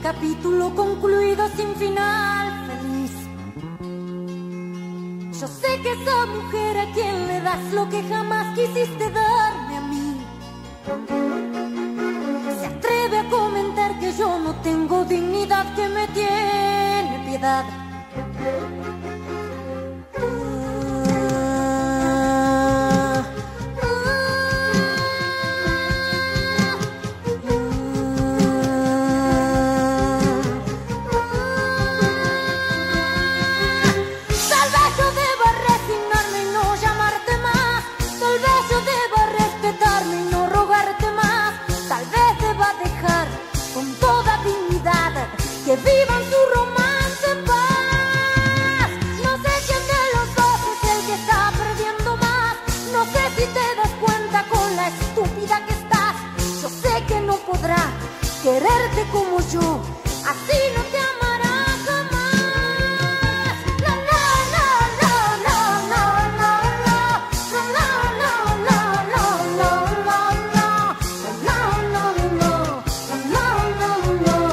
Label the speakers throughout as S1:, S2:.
S1: capítulo concluido sin final feliz. Yo sé que esa mujer a quien le das lo que jamás quisiste darme a mí se atreve a comentar que yo no tengo dignidad, que me tiene piedad. Que vivan su romance en paz. No sé quién de los dos es el que está perdiendo más. No sé si te das cuenta con la estúpida que estás. Yo sé que no podrá quererte como yo, así no te amará jamás. No, no, no, no, no, no, no, no, no, no, no, no, no, no, no, no, no, no, no.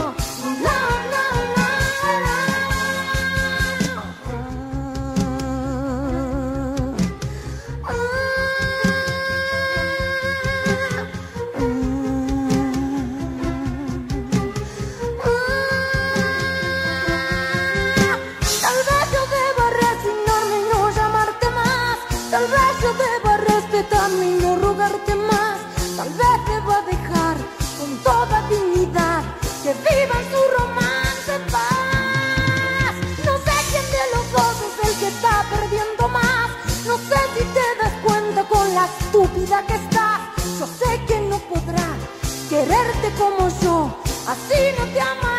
S1: Tal vez yo deba respetarme y no rogarte más. Tal vez deba dejar con toda dignidad que vivan su romance en paz. No sé quién de los dos es el que está perdiendo más. No sé si te das cuenta con la estúpida que estás. Yo sé que no podrá quererte como yo, así no te amará.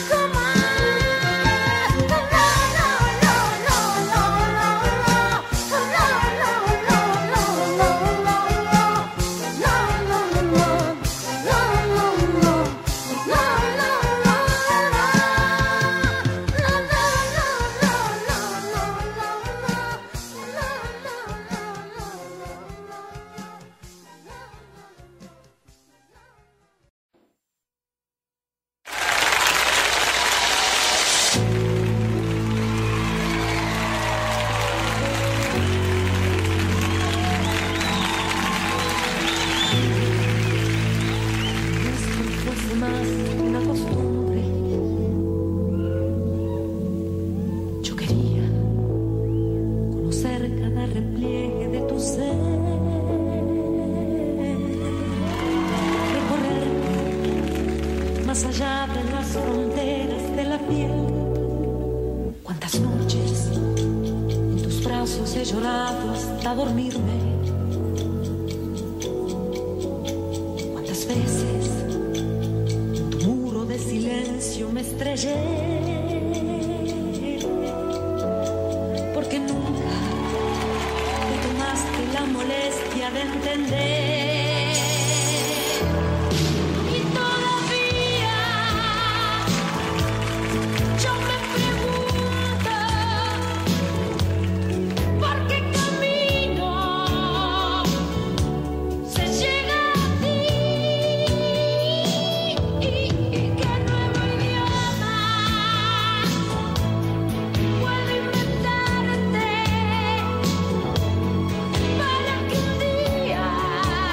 S2: Más allá de las fronteras de la piel, cuántas noches en tus brazos he llorado hasta dormirme, cuántas veces en tu muro de silencio me estrellé, porque nunca te tomaste la molestia de entender.
S1: Para que un día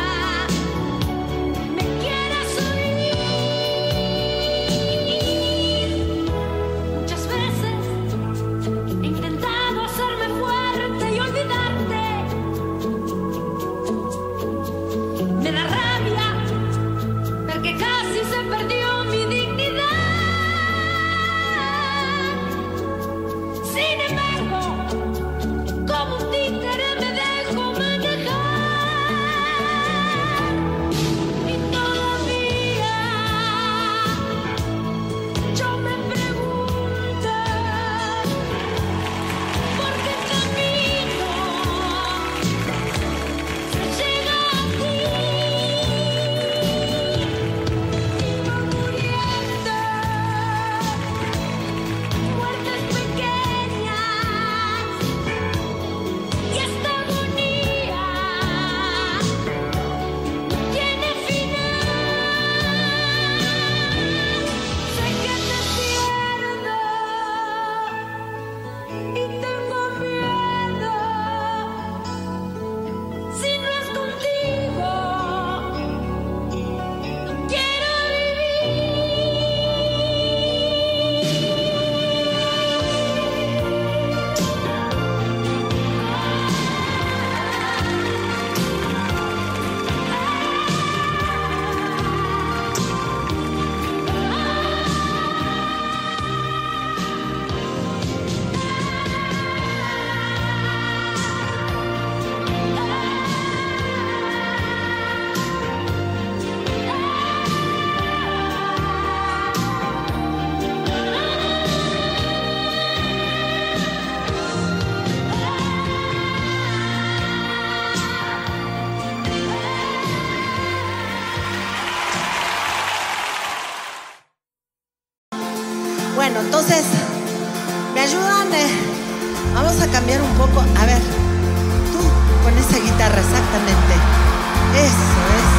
S3: Bueno, entonces, ¿me ayudan? Vamos a cambiar un poco. A ver, tú con esa guitarra, exactamente. Eso.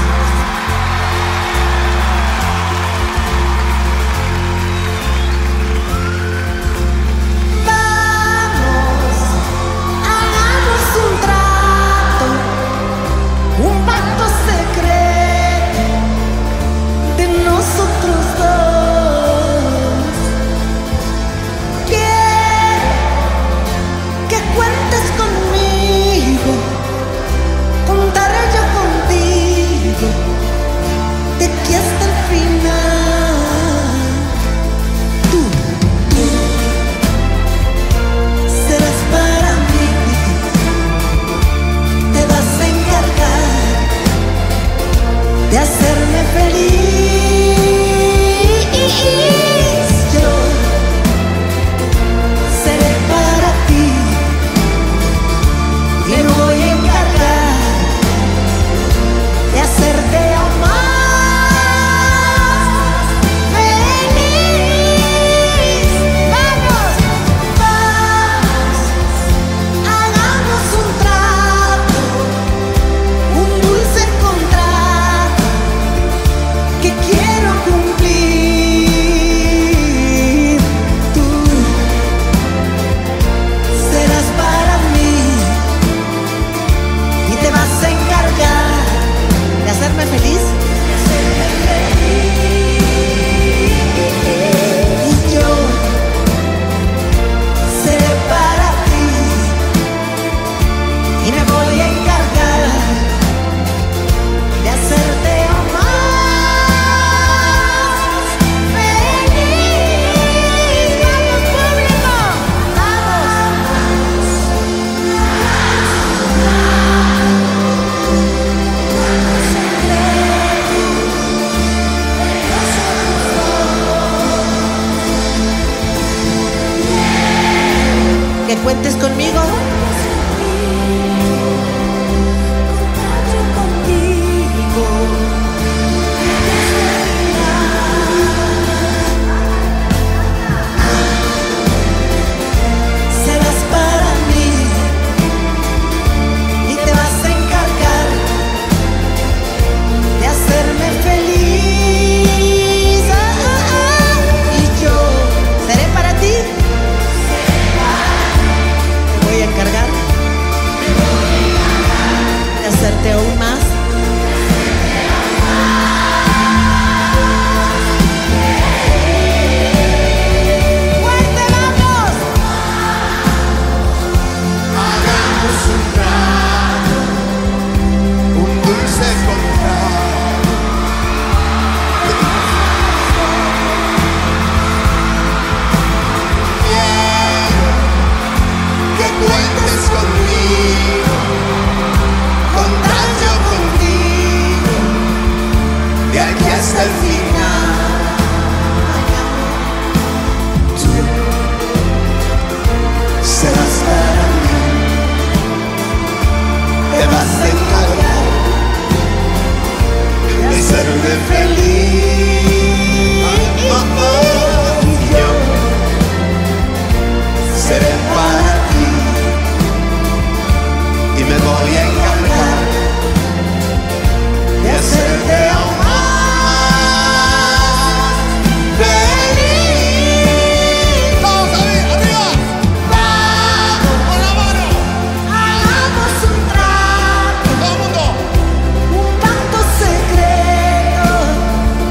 S4: De hacerme feliz, yo seré para ti y me voy a encargar de hacerte aún más feliz. Vamos, hagamos un trato, un dulce contrato que quiero cumplir. Tú serás para mí y te vas a encargar
S3: ¿De hacerme feliz?
S4: y yo seré para ti y me voy a encargar de hacerte aún más feliz. ¡Vamos, público!
S3: Que cuentes conmigo.
S4: Contaré contigo. Serás para mí y te vas a encargar de hacerme feliz.
S3: Y yo seré para ti. Me voy a encargar de hacerte aún más.
S4: ¡Fuerte, vamos!
S5: Hagamos un trato, un dulce contrato. Quiero que cuentes conmigo, contar yo contigo, de aquí hasta el final. Tú serás para mí. Te vas a encargar de hacerme feliz. Y yo seré para ti y me voy a encargar de hacerte aún más feliz. Vamos arriba. Vamos con la mano.
S4: Hagamos un trato,
S5: Todo el mundo.
S4: un pacto secreto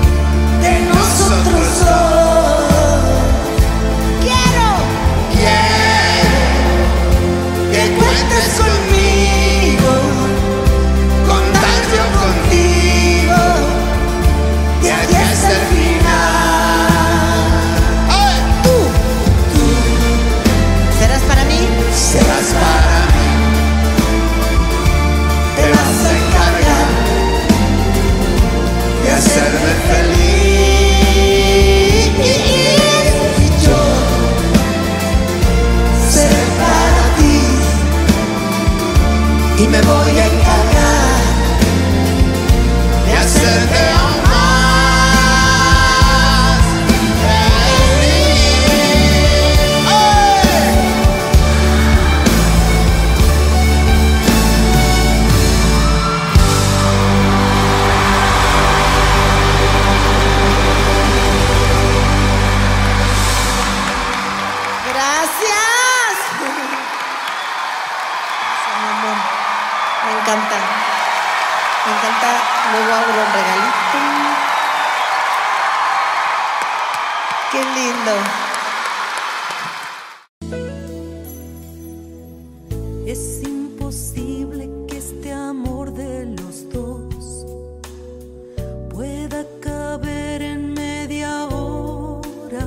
S3: encanta. Me encanta. Luego abro un regalito. Qué lindo.
S2: Es imposible que este amor de los dos pueda caber en media hora.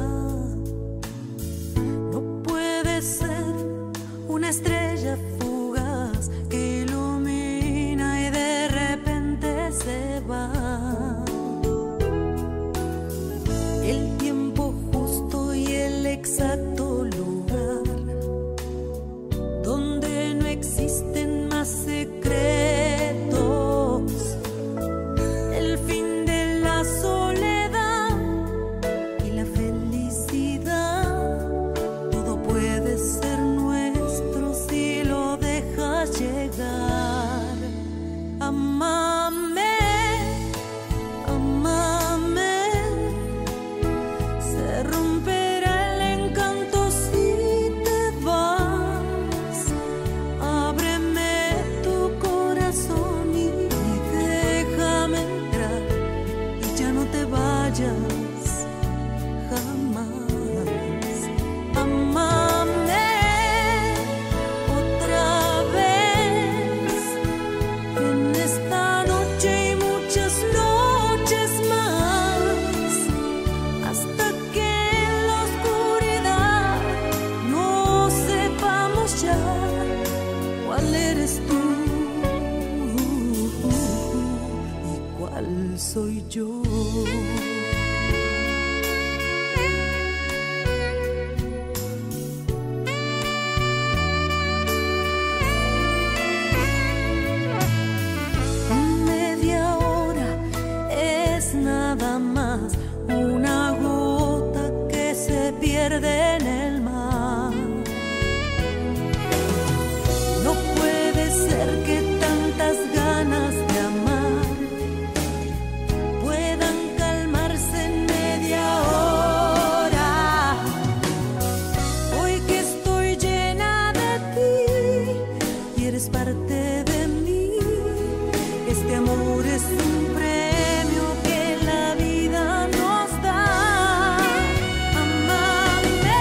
S2: No puede ser una estrella fugaz que ilumina y de repente se va. El tiempo justo y el exacto lugar donde no existen más secretos, el fin de la soledad y la felicidad, todo puede ser nuestro si lo dejas llegar. Amame, amame, se romperá el encanto si te vas. Ábreme tu corazón y déjame entrar y ya no te vayas jamás. Amame otra vez en esta noche y muchas noches más, hasta que en la oscuridad no sepamos ya cuál eres tú y cuál soy yo. Media hora es nada más una gota que se pierde en el mar. No puede ser que tantas ganas de amar puedan calmarse en media hora. Hoy que estoy llena de ti y eres parte de mí, este amor es un premio que la vida nos da. Amame,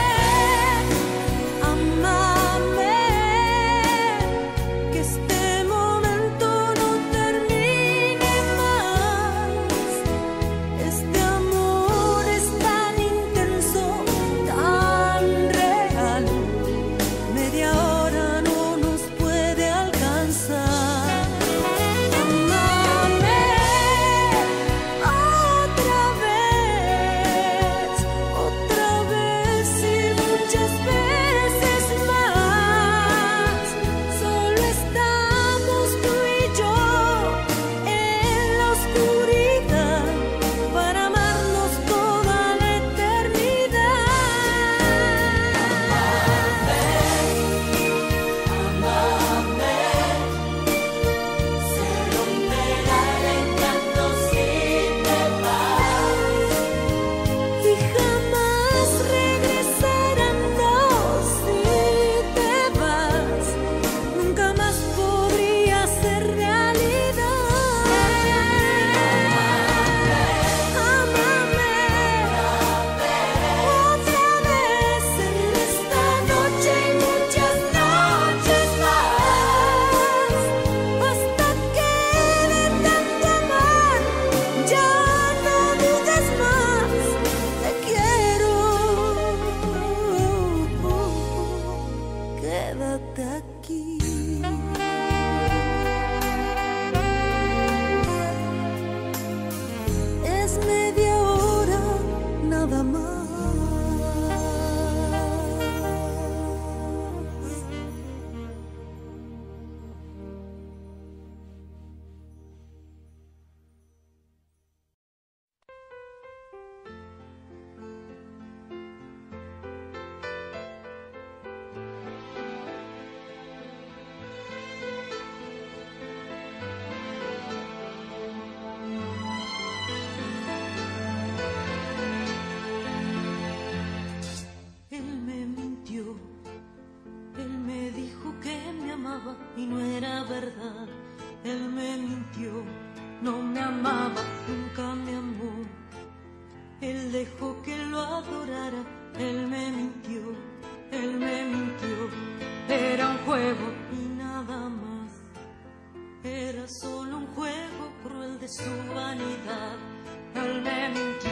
S2: amame, que este momento no termine más. Este amor es tan intenso, tan real, media hora no nos puede alcanzar. Amame otra vez y muchas veces más. Solo estamos tú y yo en la oscuridad para amarnos toda la eternidad. Amame, se romperá el encanto si te vas y jamás regresarán. No, si te vas, nunca más podría ser realidad. Amame otra vez en esta noche y muchas noches más, hasta que de tanto amar ya no dudes más. Te quiero, quédate aquí. Es media hora nada más. Él dejó que lo adorara, él me mintió, él me mintió. Era un juego y nada más. Era solo un juego cruel de su vanidad. Él me mintió.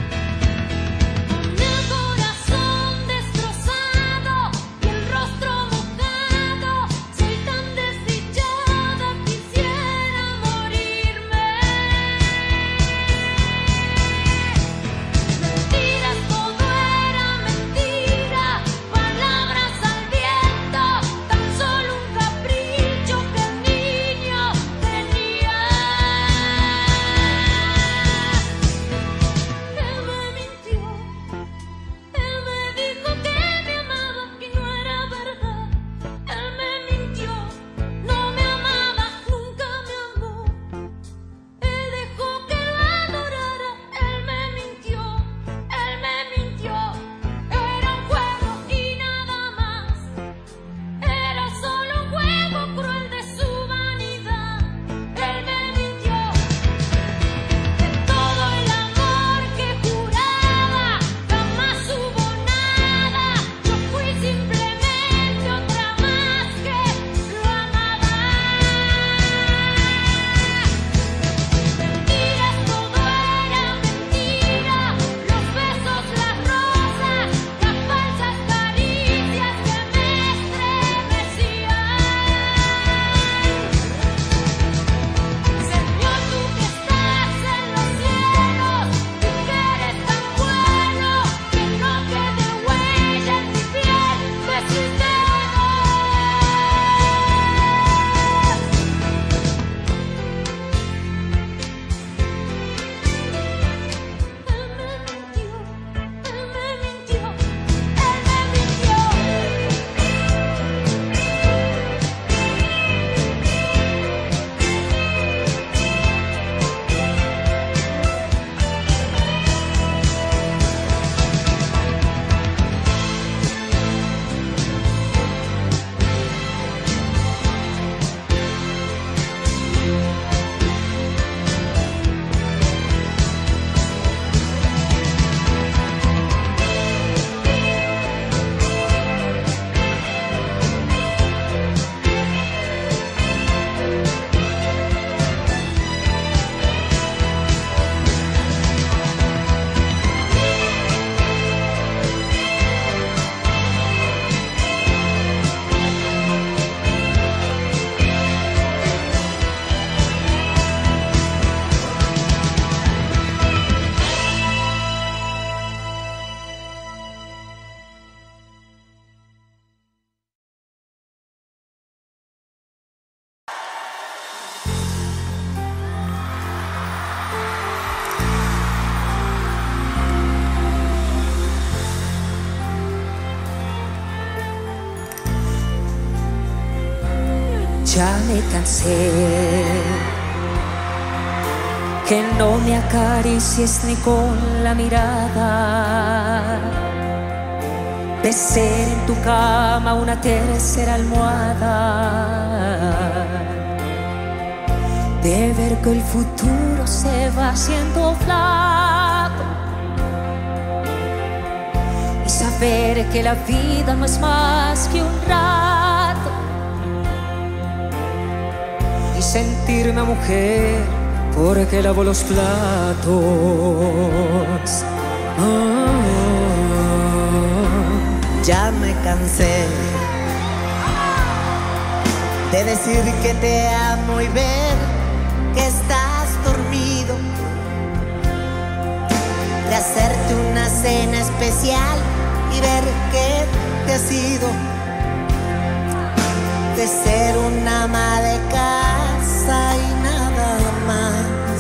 S6: Ya me cansé que no me acaricies ni con la mirada, de ser en tu cama una tercera almohada, de ver que el futuro se va haciendo flaco y saber que la vida no es más que un rato, y sentirme mujer porque lavo los platos.
S3: Ya me cansé de decir que te amo y ver que estás dormido, de hacerte una cena especial y ver que te has ido, de ser una ama de casa y nada más,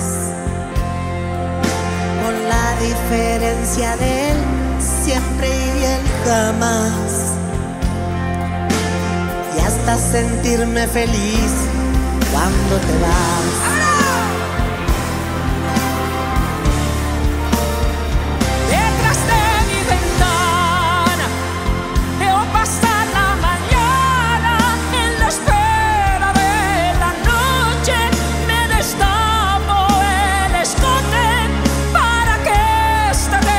S3: con la diferencia del siempre y el jamás, y hasta sentirme feliz cuando te vas.
S6: Para que esta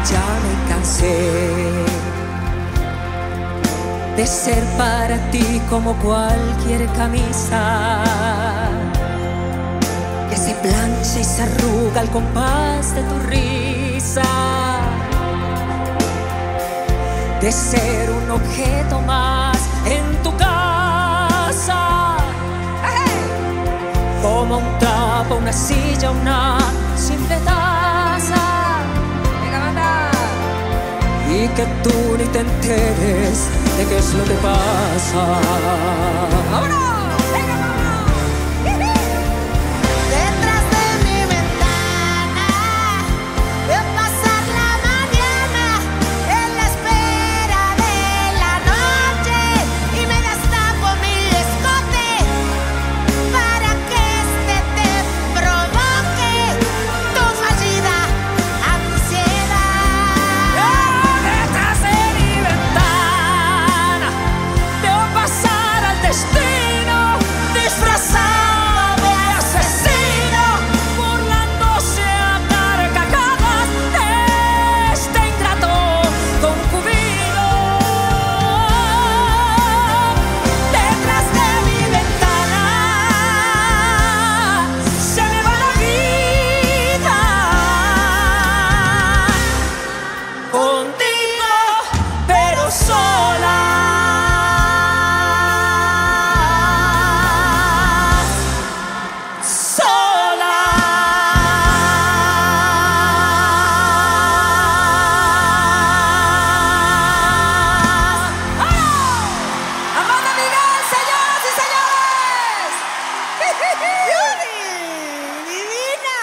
S6: ya me cansé de ser para ti como cualquier camisa que se plancha y se arruga al compás de tu risa, de ser un objeto más en tu casa, como un trapo, una silla, una simple taza. Venga, banda. Y que tú ni te enteres de qué es lo que pasa. ¡Vámonos! ¡Venga, vámonos!
S1: Detrás de mi ventana veo pasar la mañana en la espera de la noche y me destapo mi escote para que este te provoque tu fallida ansiedad.
S6: Detrás de mi ventana veo pasar al destino disfrazado de asesino, burlándose a carcajadas de este ingrato concubino. Detrás de mi ventana se me va la vida contigo, pero sola. Amanda Miguel, señoras y señores.
S3: ¡Divina!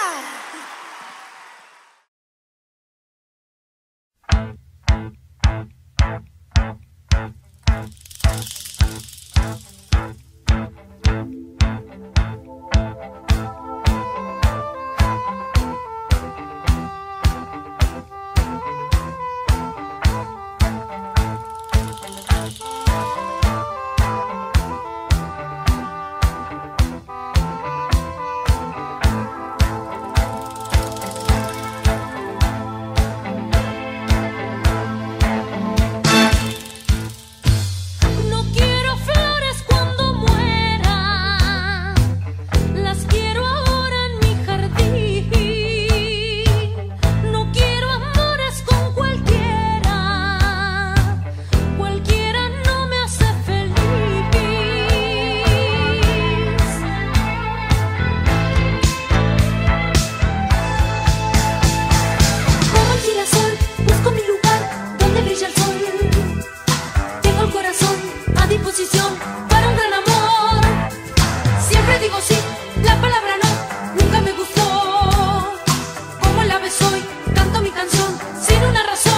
S1: No quiero flores cuando muera, las quiero ahora en mi jardín. No quiero amores con cualquiera, cualquiera no me hace feliz. Como el girasol, busco mi lugar donde brilla el sol. Tengo el corazón a disposición para un gran amor. Siempre digo sí, la palabra no, nunca me gustó. Como el ave soy, canto mi canción sin una razón.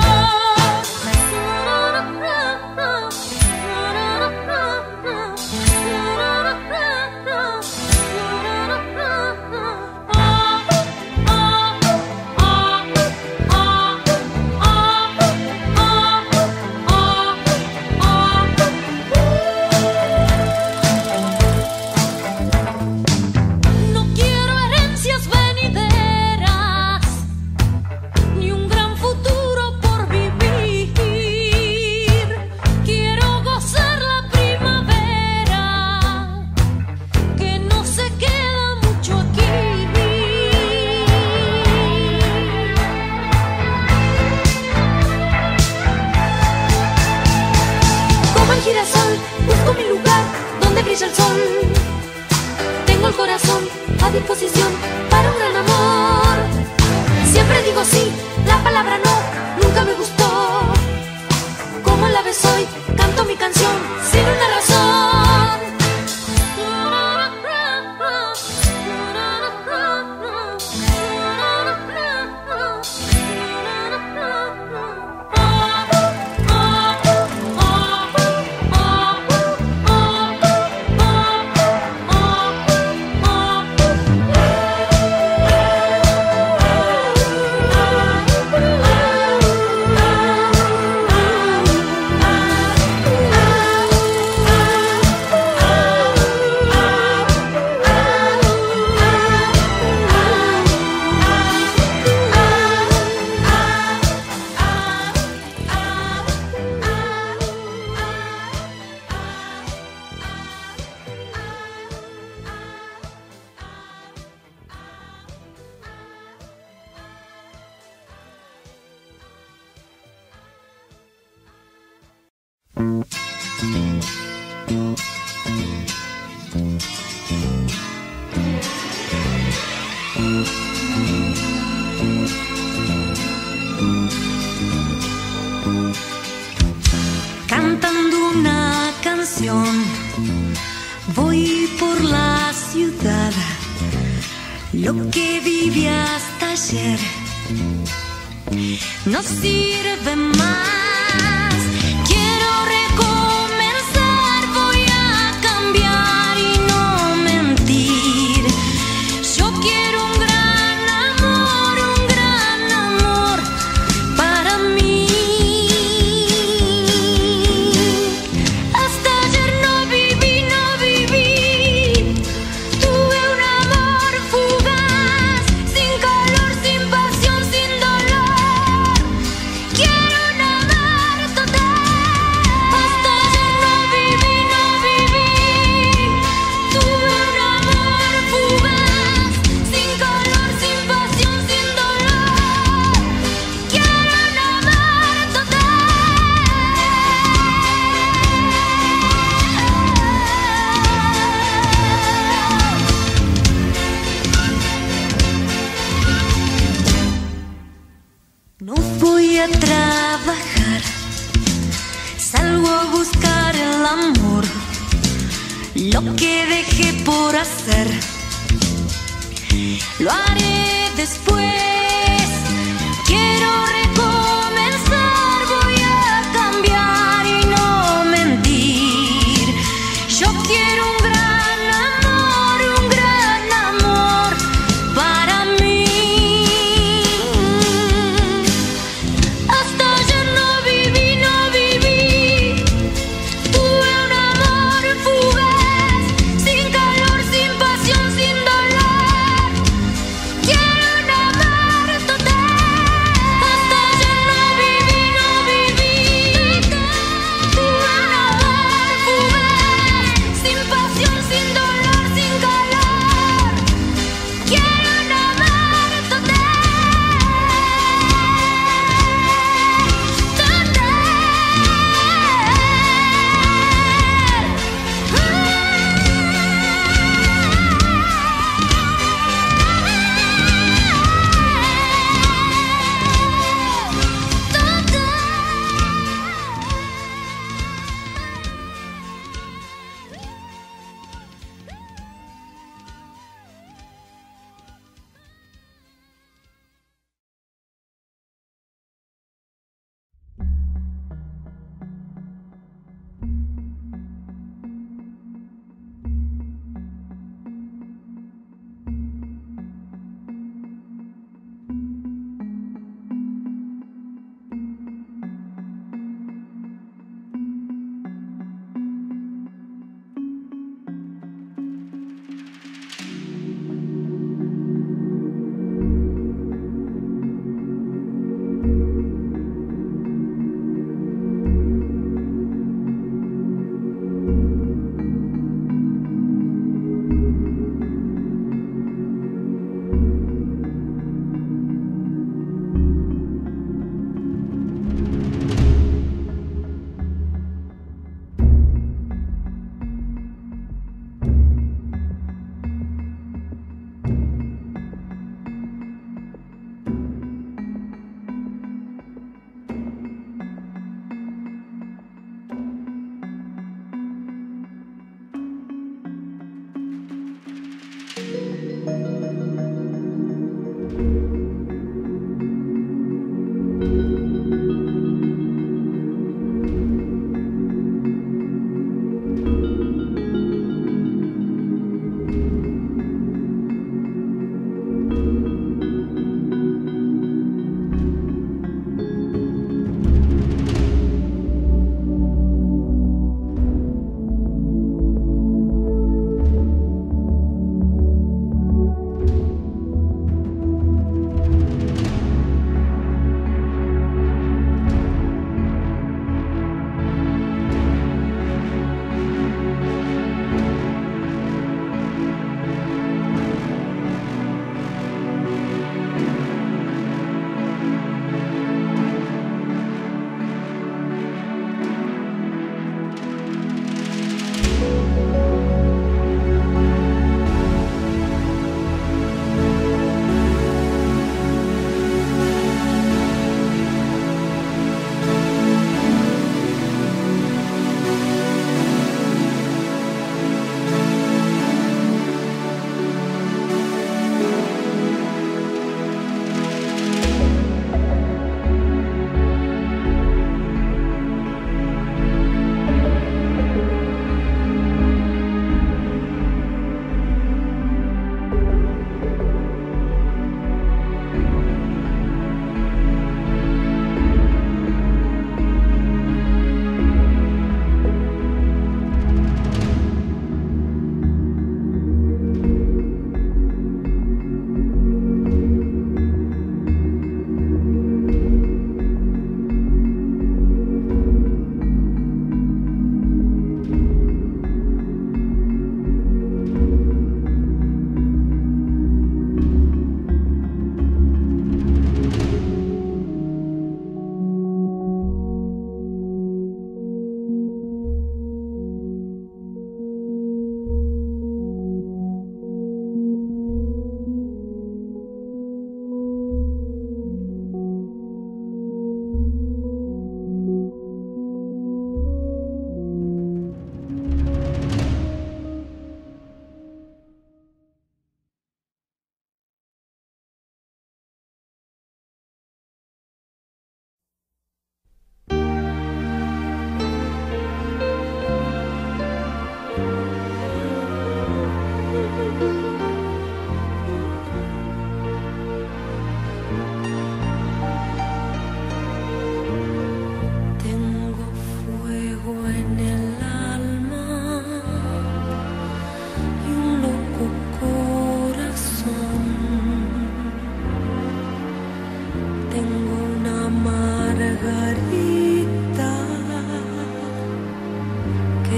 S1: No quiero herencias venideras, ni un gran futuro por vivir. Quiero gozar la primavera, que no se queda mucho aquí. Como el girasol, busco mi lugar donde brilla el sol. Tengo el corazón a disposición para un gran amor. Siempre digo sí, la palabra no, nunca me gustó. Como el ave soy, canto mi canción sin una razón.
S2: Cantando una canción, voy por la ciudad. Lo que viví hasta ayer no sirve más. Quiero recomenzar, voy a cambiar y no mentir. Yo quiero un gran amor para mí. Hasta ayer no viví. Tuve un amor fugaz, sin calor, sin pasión, sin dolor. Quiero un amor total. Hasta ayer no viví. Tuve un amor fugaz, sin calor, sin pasión, sin dolor. Quiero un amor total. No voy a trabajar, salgo a buscar el amor, lo que dejé por hacer, lo haré después. Quiero recomenzar, voy a cambiar y no mentir. Yo quiero un gran amor para mí. Hasta ayer no viví. Tuve un amor fugaz, sin calor, sin pasión, sin dolor. Quiero un amor total. Hasta ayer no viví. Tuve un amor fugaz, sin pasión, sin dolor, sin calor. Quiero un amor total.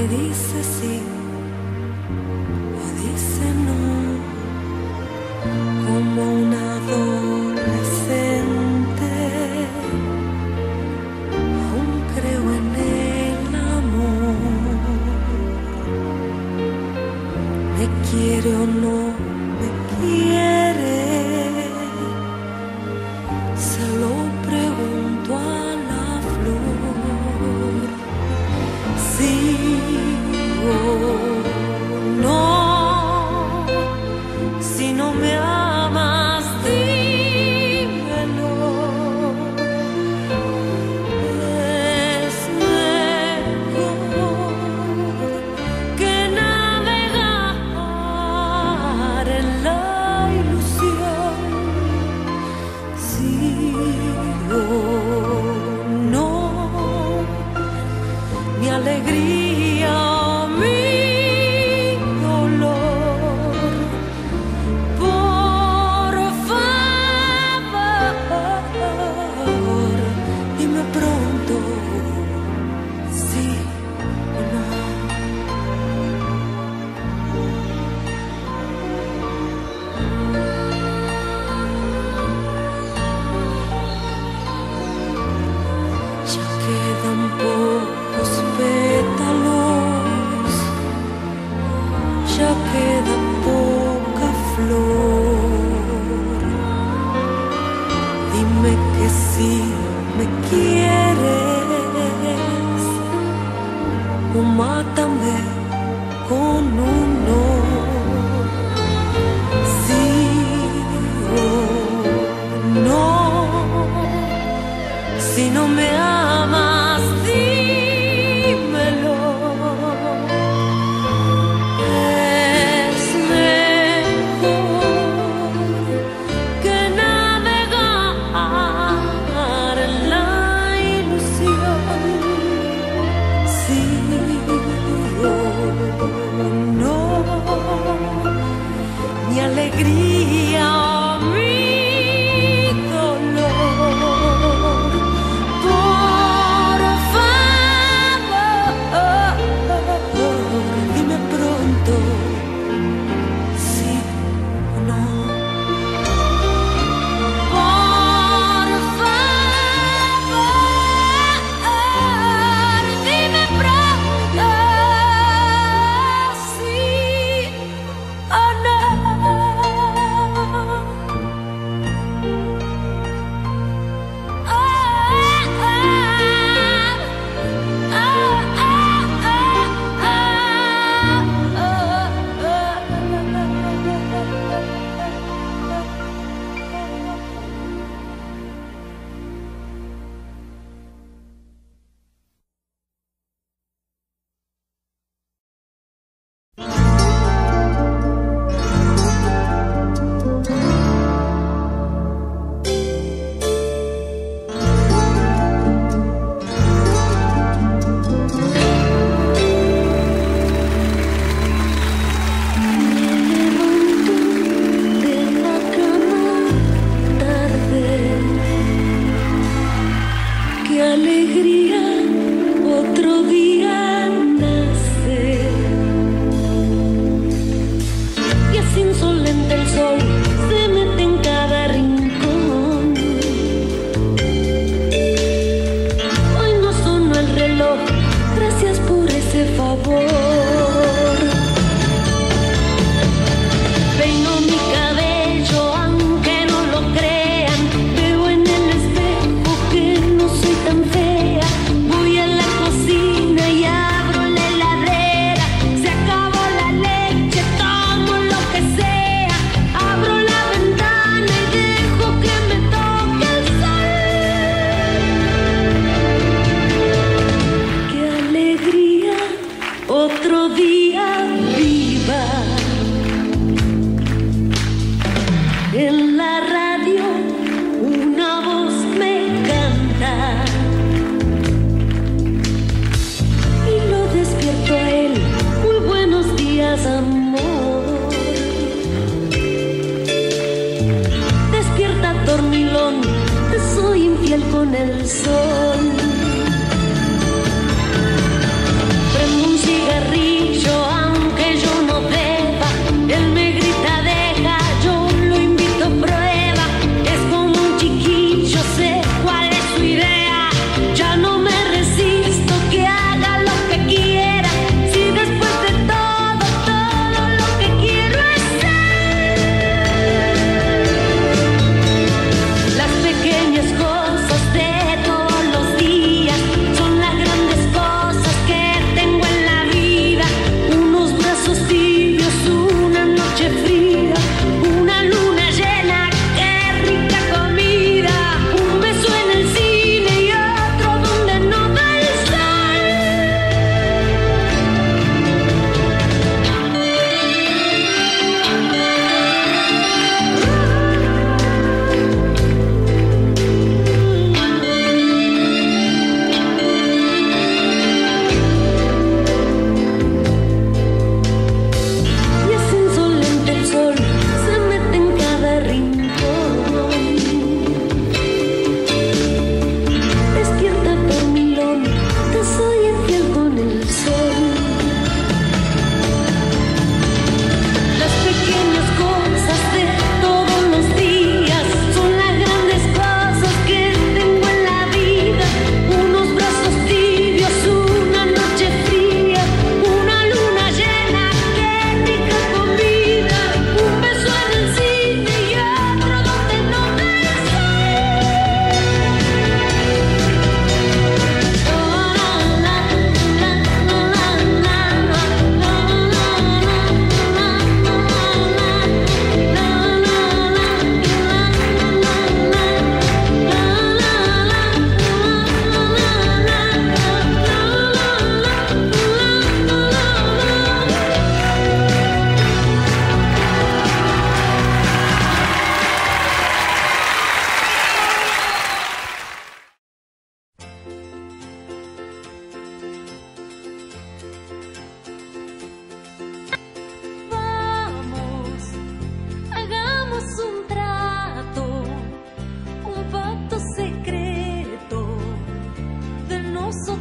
S2: dice sí o dice no, como un adolescente. Aún creo en el amor, me quiere o no me quiere, se lo pregunto a la flor. Sí o no, si no me amas, dímelo. Es mejor que navegar en la ilusión. Sí o no, mi alegría, mi dolor. Por favor, dime pronto sí o no. Ya quedan pocos pétalos, ya queda poca flor. Dime que sí me quieres o mátame con un no. Sí o no, si no me amas, dímelo. Es mejor que navegar en la ilusión. Sí o no, mi alegría, mi dolor. Por favor, dime pronto sí o no. Por favor, dime pronto sí o no. Qué alegría, otro día nacer. Y es insolente el sol, se mete en cada rincón. Hoy no sonó el reloj, gracias por ese favor. Peino mi cabello, aunque no lo crean. Veo en el espejo que no soy tan fea. Voy a la cocina y abro la heladera. Se acabó la leche, tomo lo que sea. Abro la ventana y dejo que me toque el sol. Qué alegría, otro día viva. En la radio una voz me canta y lo despierto a él. Muy buenos días, amor. Despierta, dormilón, te soy infiel con el sol. Prendo un cigarro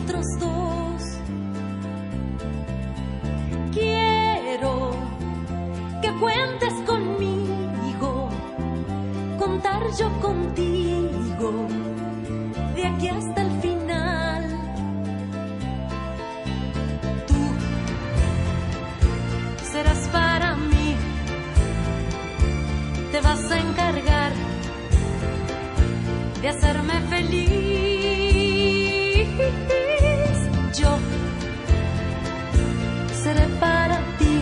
S2: nosotros dos. Quiero que cuentes conmigo, contar yo contigo, de aquí hasta el final. Tú serás para mí, te vas a encargar de hacerme feliz. Yo seré para ti,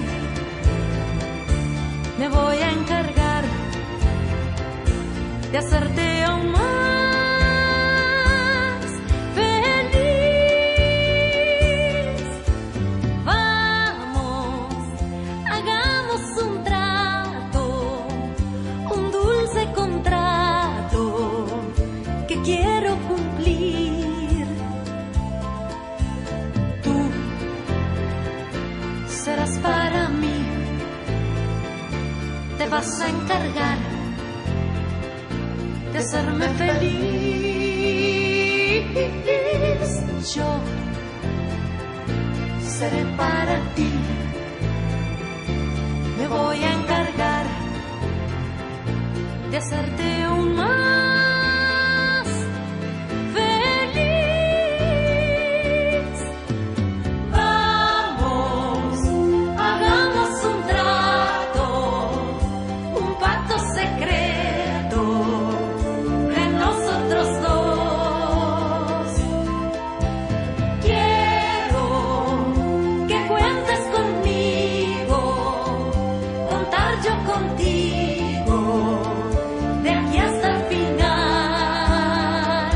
S2: me voy a encargar de hacerte aún más feliz. Vamos, hagamos un trato, un dulce contrato que quiero cumplir. Tú serás para mí, te vas a encargar de hacerme feliz. Yo seré para ti, me voy a encargar de hacerte aún más feliz. Vamos, hagamos un trato, un pacto secreto de nosotros dos. Quiero que cuentes conmigo, contar yo contigo, de aquí hasta el final.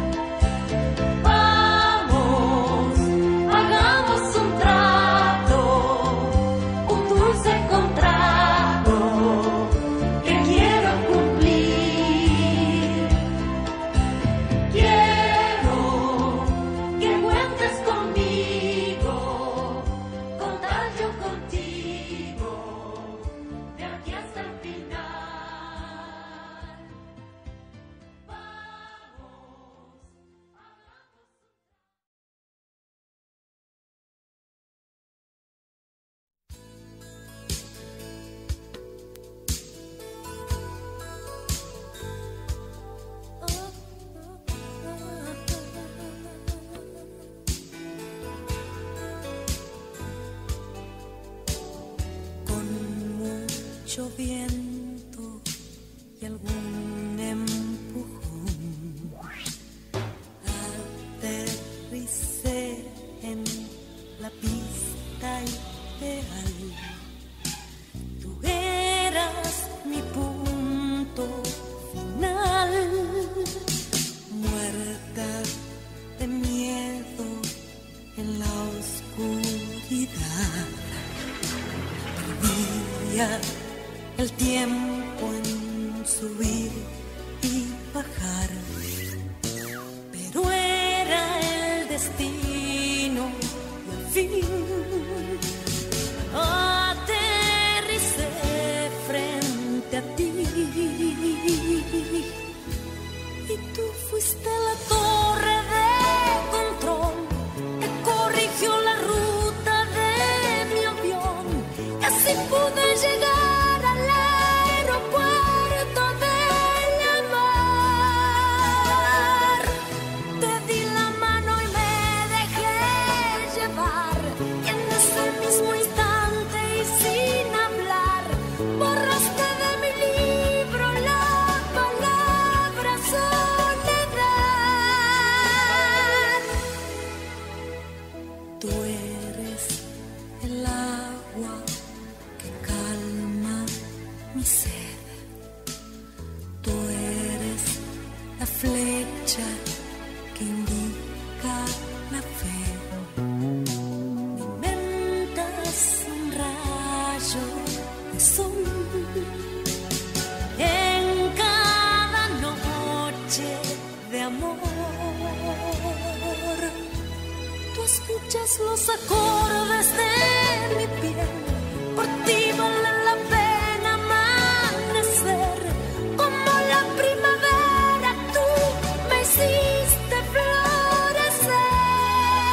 S2: Vamos, hagamos un trato, un dulce contrato que quiero cumplir. Quiero que cuentes conmigo, contar yo contigo, de aquí hasta el final.
S7: Con mucho viento y algún empujón, aterricé en la pista ideal. Tú eras mi punto final, muerta de miedo en la oscuridad. Perdía el tiempo en subir y bajar, pero era el destino y al fin aterricé frente a ti. Y tú fuiste la torre de control que corrigió la ruta de mi avión, y así pude llegar al aeropuerto del amor. Te di la mano y me dejé llevar, y en ese mismo instante y sin hablar, borraste de mi libro la palabra soledad. Tú eres el agua que calma mi sed. Tú eres la flecha que indica la fe. Mi mente es un rayo de sol en cada noche de amor. Tú escuchas los acordes de mi piel, por ti vale la pena amanecer. Como la primavera tú me hiciste florecer.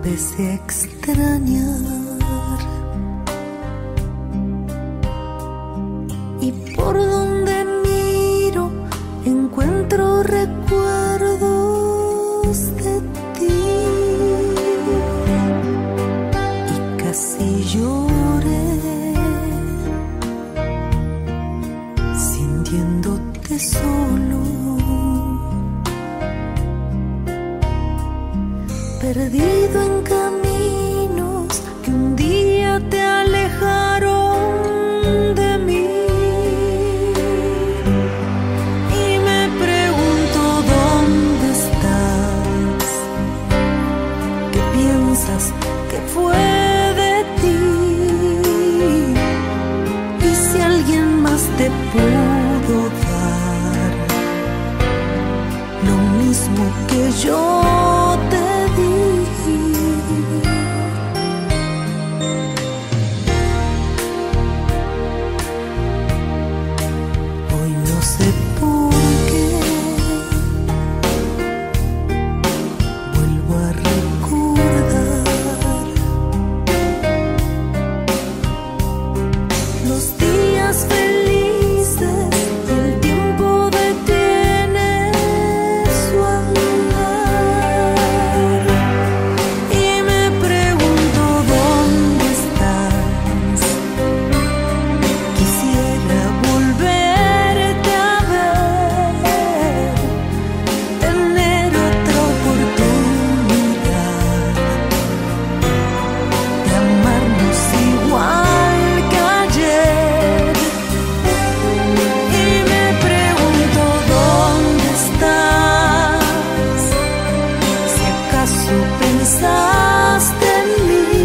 S2: empecé a extrañar. Y por donde miro encuentro recuerdos de ti. Y casi lloré sintiéndote solo, perdido en caminos que un día te alejaron de mí. Y me pregunto dónde estás, qué piensas que fue de ti, y si alguien más te pudo dar lo mismo que yo te di. Hoy no sé por qué vuelvo a recordar los días felices y el tiempo detiene su andar. Y me pregunto dónde estás. Quisiera volverte a ver, tener otra oportunidad de amarnos igual que ayer. Y me pregunto dónde estás, si acaso pensaste en mí,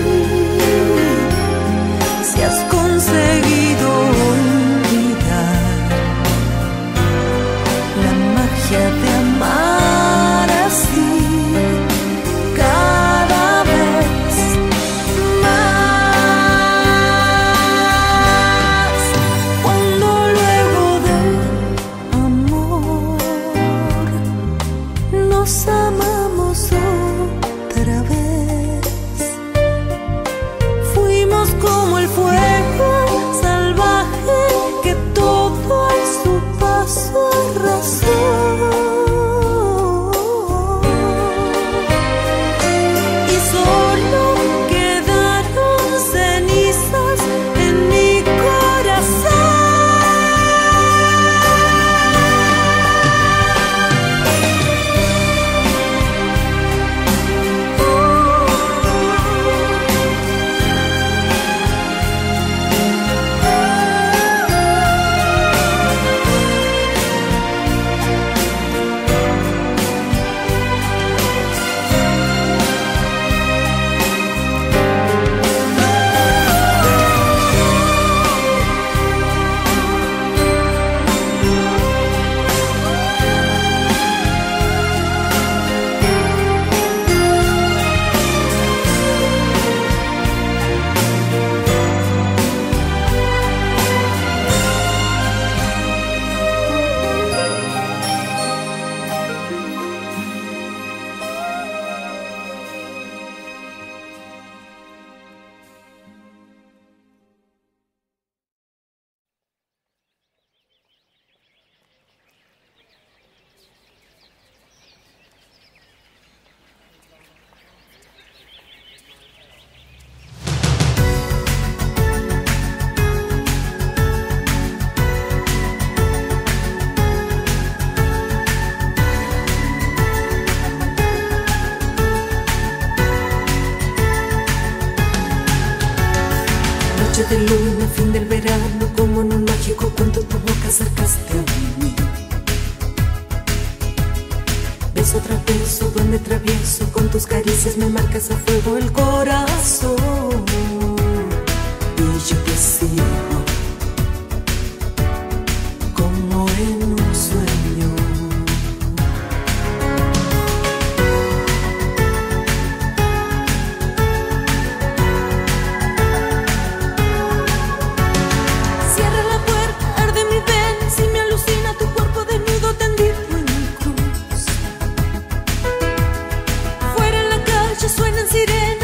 S2: si has conseguido olvidar la magia de amar así cada vez más. Cuando luego del amor nos amamos otra vez, fuimos como el fuego salvaje que todo a su paso arrasó. Y solo quedaron cenizas en mi corazón. Noche de luna, fin del verano, como en un mágico cuento tu boca acercaste a mí. Beso tras beso, duende travieso, con tus caricias me marcas a fuego el corazón. Y yo te sigo como en un sueño. Cierra la puerta, arde mi venas y me alucina tu cuerpo desnudo tendido en cruz. Fuera en la calle suenan sirenas.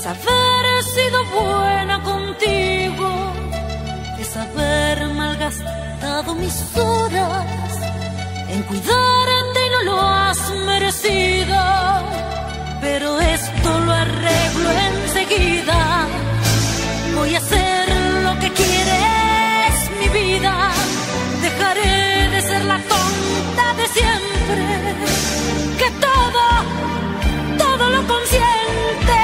S2: es haber sido buena contigo, es haber malgastado mis horas en cuidarte y no lo has merecido. Pero esto lo arreglo enseguida. Voy a hacer lo que quieres, mi vida. Dejaré de ser la tonta de siempre, que todo lo consiente.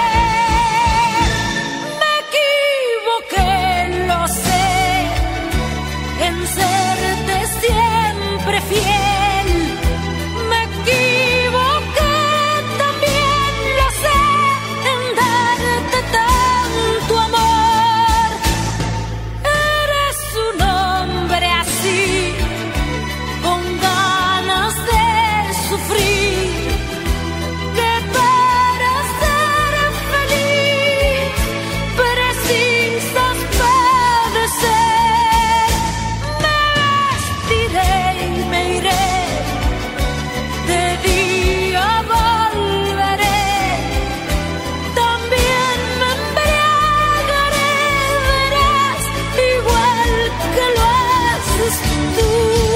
S2: Me equivoqué, lo sé, en serte siempre fiel. Me equivoqué, también lo sé, en darte tanto amor. Eres un hombre así, con ganas de sufrir, que para ser feliz precisas padecer. Me vestiré y me iré, de día volveré, también me embriagaré, verás, igual que lo haces tú.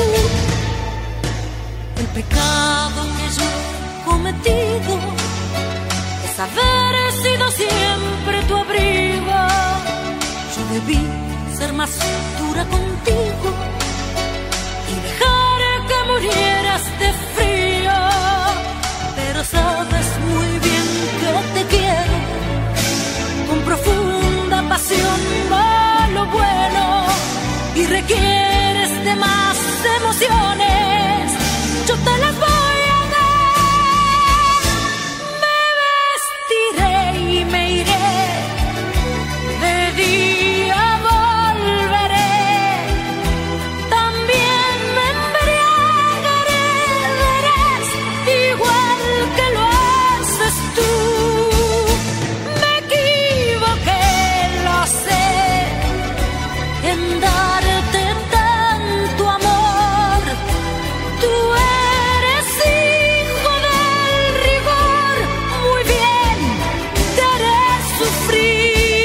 S2: El pecado que yo he cometido es haber sido siempre tu abrigo. Yo debí ser más dura contigo y dejar que murieras de frío. Pero sabes muy bien que te quiero con profunda pasión, a lo bueno, y requieres de más emociones. Yo te las voy a dar. Me vestiré y me iré, de día volveré, también me embriagaré, verás, igual que lo haces tú. Me equivoqué, lo sé, en darte tanto amor. Tú eres hijo del rigor, muy bien, te haré sufrir.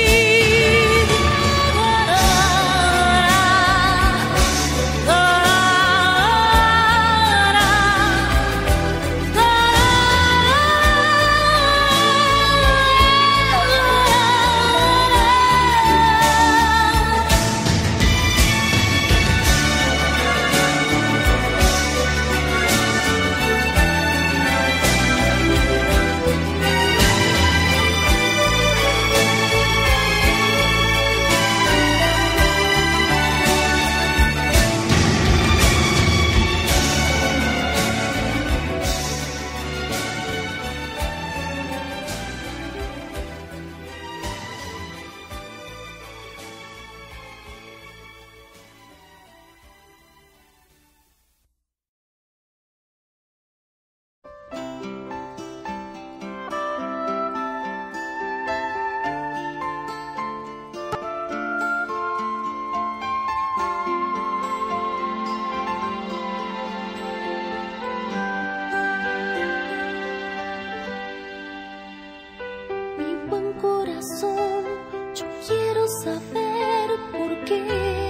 S1: Mi buen corazón, yo quiero saber por qué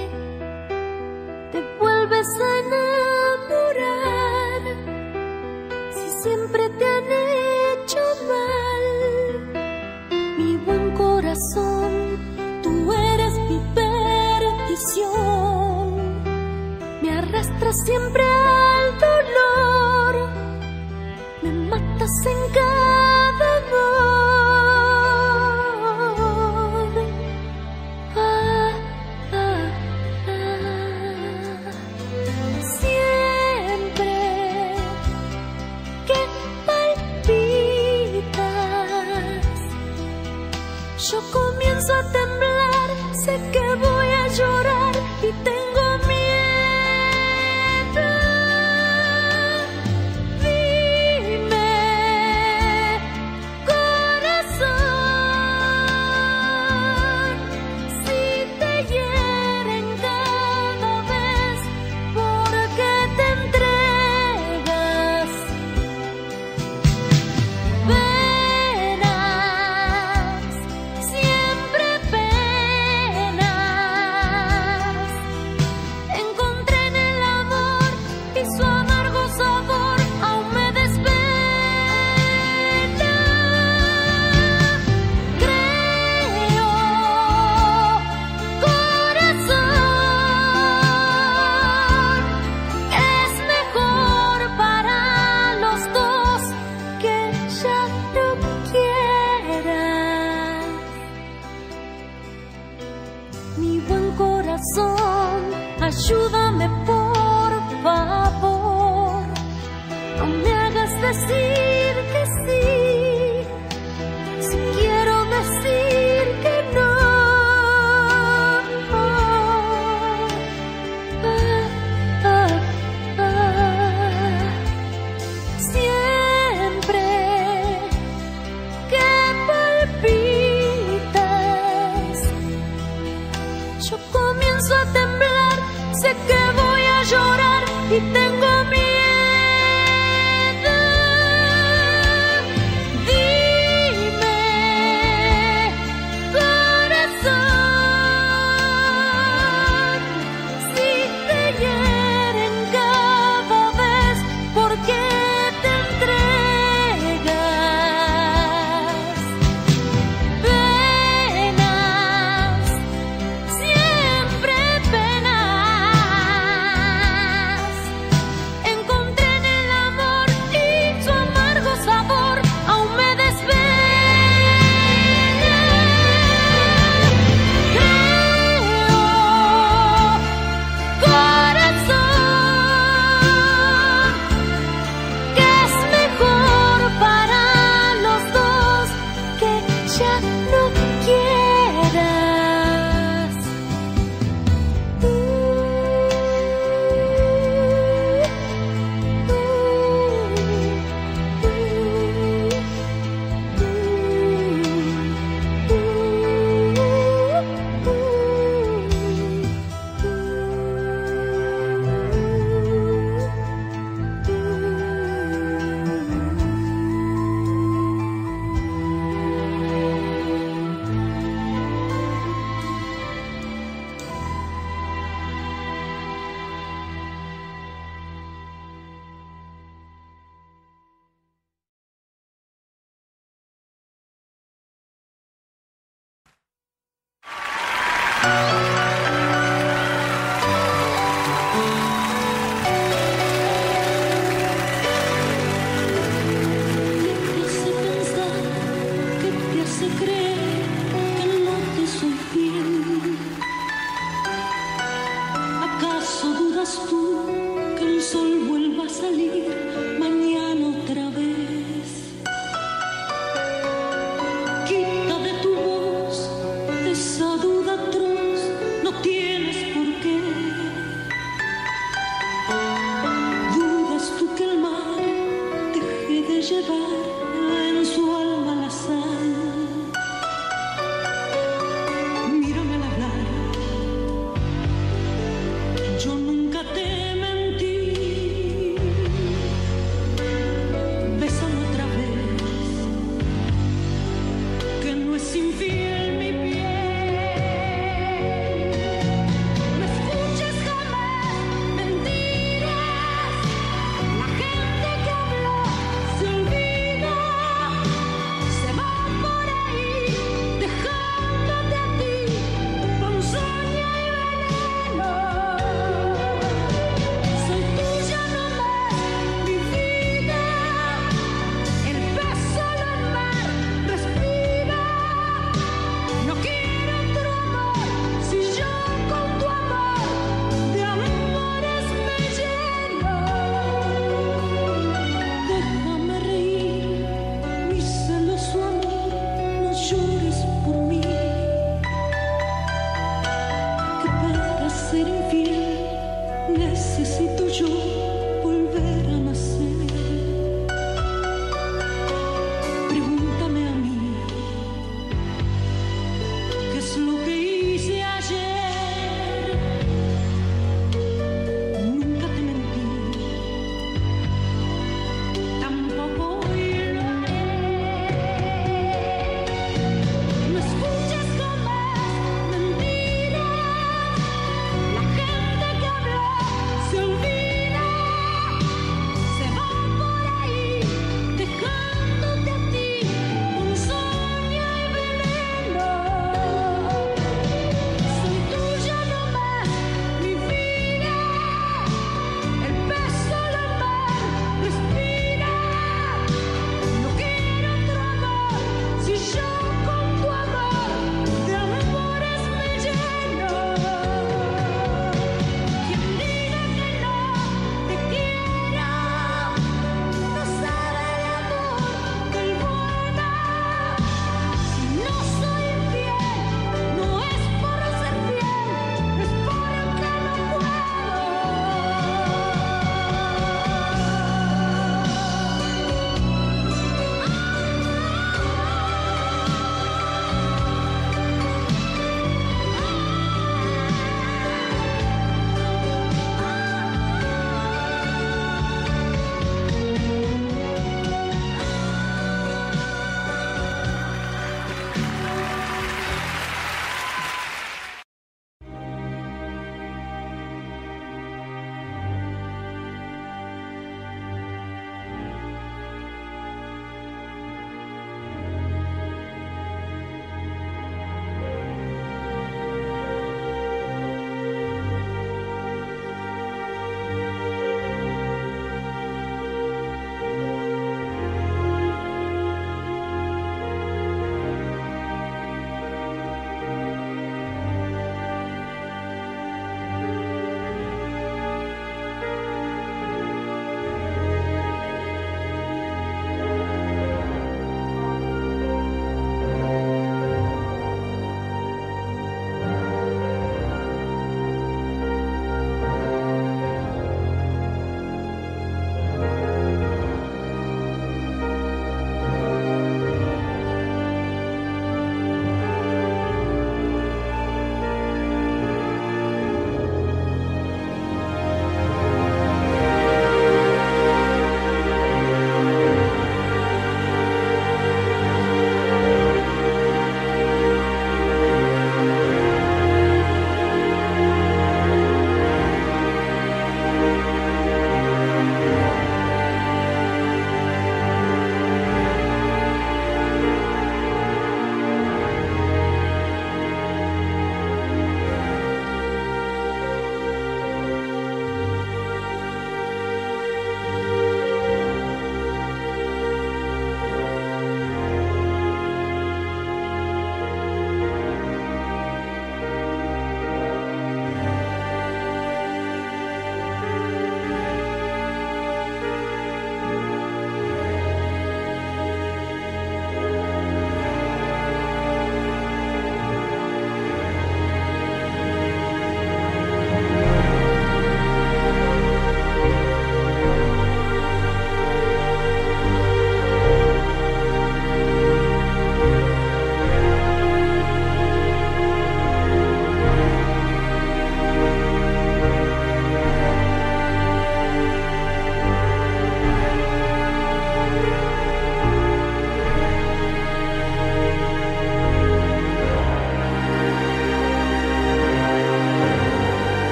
S1: te vuelves a enamorar, si siempre te han hecho mal. Mi buen corazón, tú eres mi perdición, me arrastras siempre al dolor, me matas en cada amor. Siempre que palpitas, yo comienzo a temblar, sé que voy a llorar y tengo miedo. Dime, corazón, si te hieren cada vez, ¿por qué te entregas? Venas ayúdame por favor, no me hagas decir que sí, si quiero decir que no. Siempre que palpitas, yo comienzo a temblar, sé que voy a llorar y tengo miedo.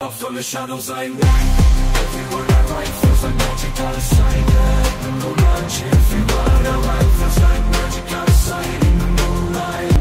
S8: Up from the shadows I walk. Every word I write feels like magic out of sight. The moonlight, every word I write feels like magic out of sight in the moonlight.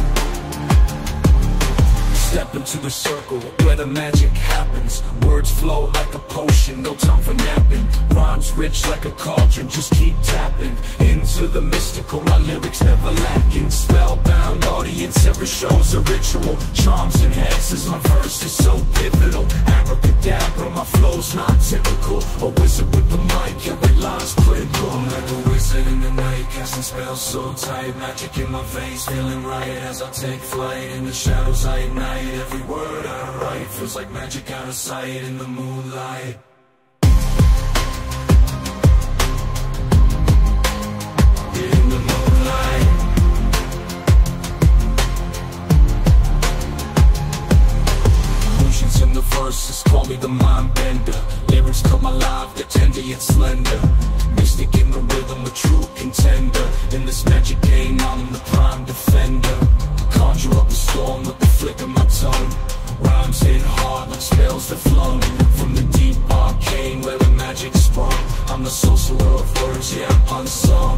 S8: Step into the circle where the magic happens. Words flow like a potion, no time for napping. Rhymes rich like a cauldron, just keep tapping into the mystical, my lyrics never lacking. Spellbound audience, every show's a ritual. Charms and hexes, my verse is so pivotal. Abracadabra, my flow's not typical. A wizard with the mic, every line's critical. I'm like a wizard in the night, casting spells so tight. Magic in my face, feeling right as I take flight. In the shadows I ignite. Every word I write feels like magic out of sight in the moonlight. In the moonlight. Illusions in the verses, call me the mind bender. Lyrics come alive, they're tender yet slender. Mystic in the rhythm, a true contender. In this magic game, I'm the prime defender. Conjure up a storm with the flick of my tongue. Rhymes hit hard like spells that flung from the deep arcane where the magic sprung. I'm the sorcerer of words, yeah, I'm unsung.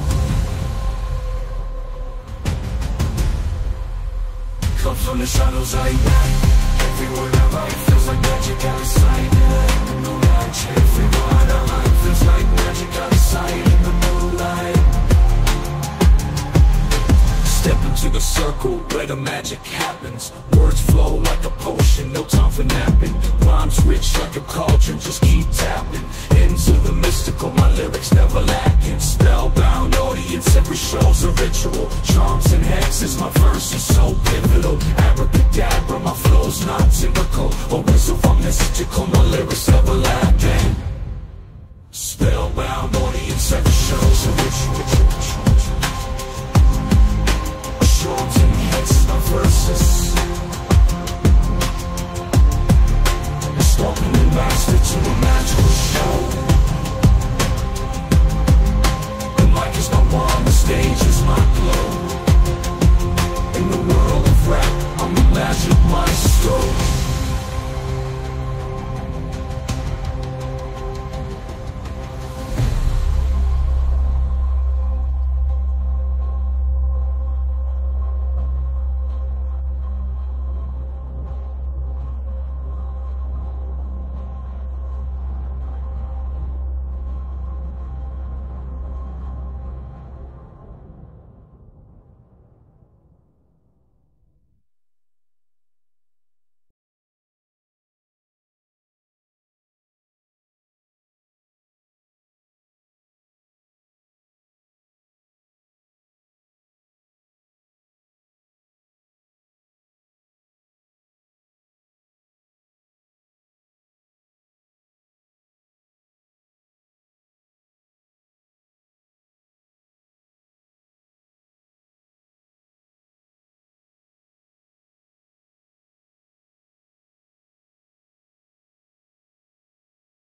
S8: Come from the shadows I walk. Every word I write feels like magic out of sight. No light, every word I write feels like magic out of sight in the moonlight. Step into the circle where the magic happens. Words flow like a potion, no time for napping. Rhymes rich like a cauldron, just keep tapping into the mystical, my lyrics never lacking. Spellbound audience, every show's a ritual. Charms and hexes, my verse is so pivotal. Abracadabra, my flow's not typical. A wizard, I'm mystical, my lyrics never lacking. Spellbound audience, every show's a ritual.